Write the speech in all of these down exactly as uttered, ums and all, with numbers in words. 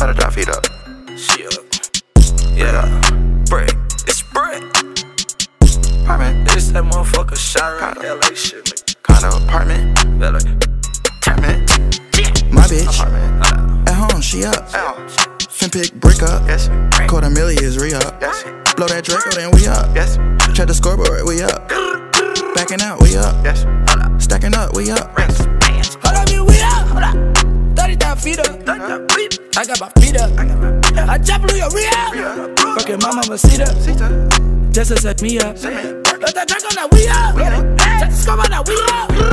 Gotta drop feet up. Shit. Yeah. Bread. It's bread. Apartment. This that motherfucker shot around L A shit, nigga. Condo. Apartment. Better. Apartment. My bitch, Apartment. at home, she up. Ow. Fin pick, brick up. Yes. Quarter milli is re-up. Yes. Blow that Draco, then we up. Yes. Check the scoreboard, we up. Backing out, we up. Yes. Stacking up, we up. Rings. Hold up, we up. Hold up. thirty thousand feet up. I got my feet up. I jump through your real. Fucking my mama see her. Just to set me up. Let that drink on that we up. Check the score on that we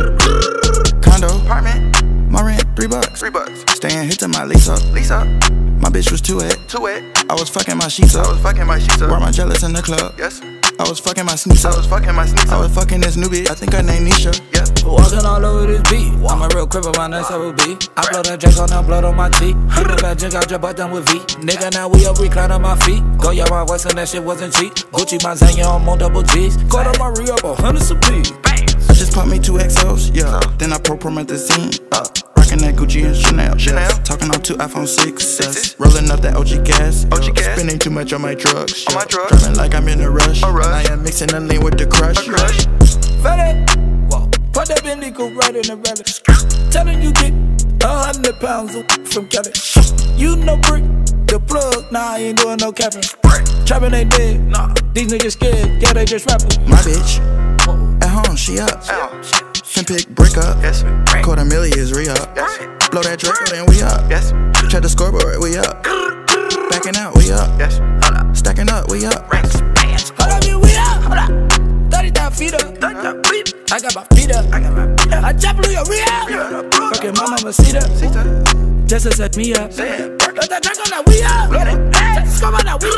up. Condo. Apartment. My rent, three bucks. Three bucks. Staying hit to my lease up. Lease up. My bitch was too wet. Too wet. I was fucking my sheets I up. was fucking my sheets up. Wore my jealous in the club. Yes. I was fucking my sneaks I up. was fucking my sneaks I up. was fucking this new bitch. I think her name Nisha. Yeah. Walking all over this beat. I'm a real cripple, my next ever beat. I blow that drink on that blood on my teeth. Keep it back, drink out your butt done with V. Nigga, now we up, recline on my feet. Go y'all my voice and that shit wasn't cheap. Gucci, my Zanya on more double G's. Go to my re up a hundred a piece. I just popped me two X Os, yeah. Then I pro-promethazine. Uh, rockin' that Gucci and Chanel. Chanel. Yes. Talking on two iPhone sixes. Rolling up that O G gas. O G yeah. gas. Spending too much on my drugs. On my yeah. drugs. Driving like I'm in a rush. A rush. And I am mixing the lean with the crush. A crush. Fat whoa. Put that Bentley coupe right in the rally. Telling you get a hundred pounds from Cali. You know brick, the plug, nah, I ain't doing no capping. Trapping ain't dead, nah. These niggas scared, yeah, they just rapping. My bitch, at home, she up. Ow. Fin pick, brick up. Yes. Quarter milli is re-up. Yes. Blow that Draco, then we up. Yes. Check the scoreboard, we up. Backing out, we up. Yes. Stacking up, we up. Rings. Hold up, we up. Hold up. thirty thousand feet up. I got my feet up. I got my feet up. I jump through your real. Fucking my mama see her. Just to set me up. Let that drink on that we up. Check the score on that we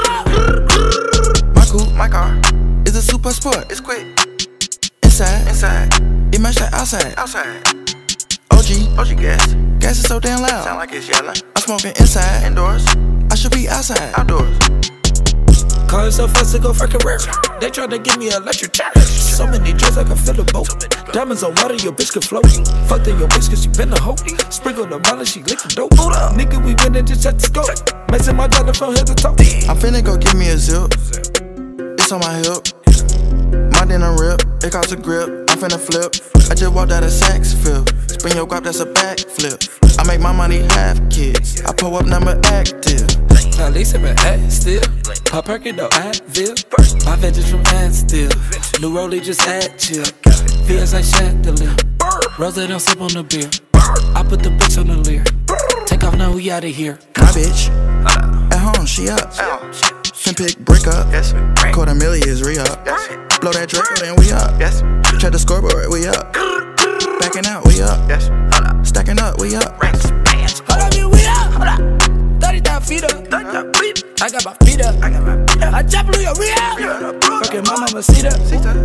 up. My coupe, My car. is a super sport. It's quick. Inside, Inside. it match the outside. Outside. O G, O G gas. gas is so damn loud. Sound like it's yelling. I'm smoking inside. Indoors. I should be outside. Outdoors. Car so fast to go for career. They tried to give me an electric chair. So many drugs I can fill a boat. Diamonds on water, your bitch can float. Fucked in your bitch cause she been a hoe. Sprinkle the molly, she lick the dope. Nigga, we went and just set the scope. Messing my dollar from head to toe. I'm finna go give me a zip. It's on my hip. My denim rip, it costs a grip. I'm finna flip. I just walked out of Saks Fifth. Spin your guap, that's a backflip. I make my money half kids. I pull up number active. At least I'm an act still. My perkin' though Advil. My vintage from Anstill. New rollie just add chill. V S like chandelier. Rosa don't sip on the beer. I put the bitch on the leer. Take off now, we outta here. My bitch, at home, she up. Ow. Fin pick, brick up. Yes. Quarter milli is re-up. Yes. Blow that Draco, then we up. Yes. Check the scoreboard, we up. Backing out, we up. Yes. Stacking up, we up. Rings. Hold up, we up. Hold up. thirty thousand feet up. I got my feet up. I got my feet up. I jump through your real. Fucking my mama see her.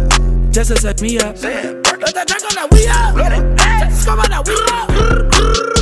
Just to set me up. Say it. Let that drink on that we up. Check the score on that we up.